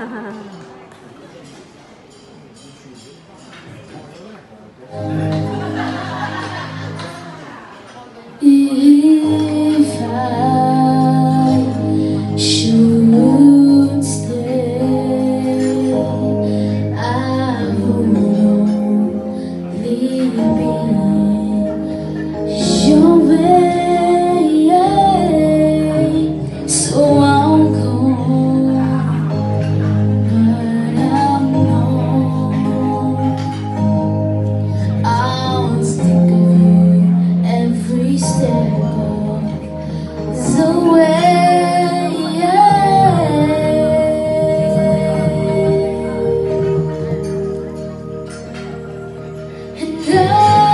If I should stay, I would only be your way, so I'll go, but I'll know I'll think of you every step of the way. And I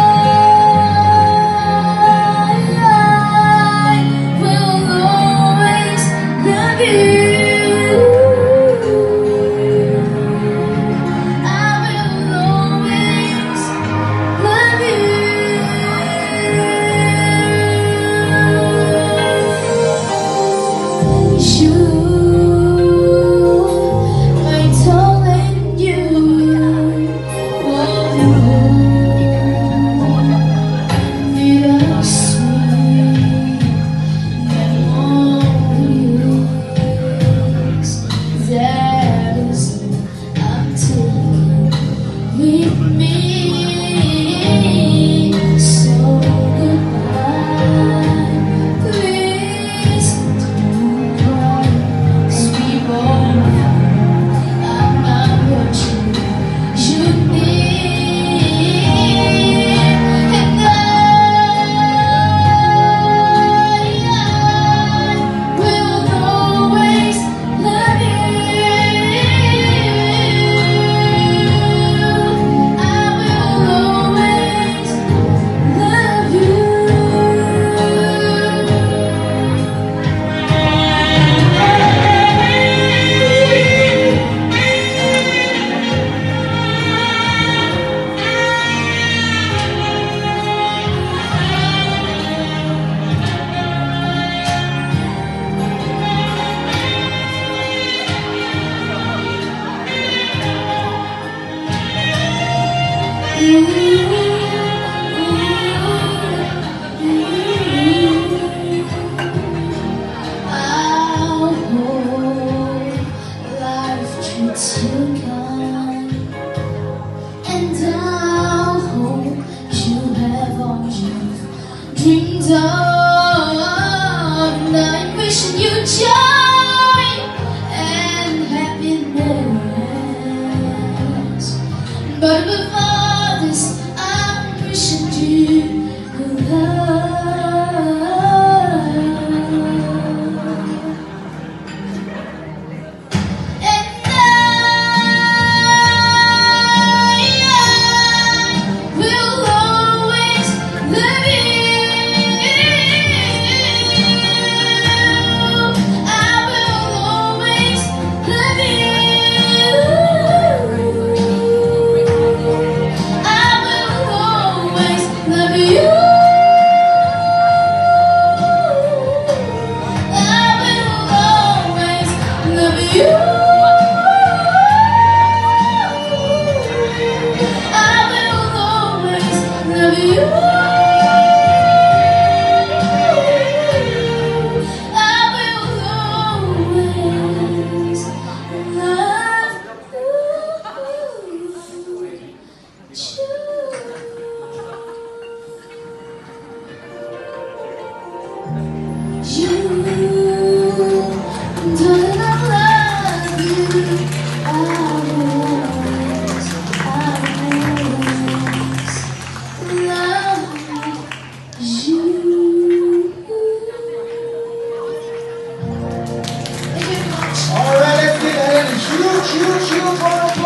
will always love you. I will always love you. You, my darling, you won't bittersweet memories that I'm taking with me. So goodbye, please don't cry, 'cause we both know I'm not what you need. And I will always love you. I will always love you. I'll hold life treats you kind, and I'll hope you have all you've dreamed of. And I'm wishing you joy and happiness, but above all this, I'm wishing you love. And I will always love you. I will always love you. I will always love you. I will always love you. I will always love you. I will always love you. Darling, I love you. I will always love you. Thank you very much. All right, let's get ahead and shoot, shoot, shoot.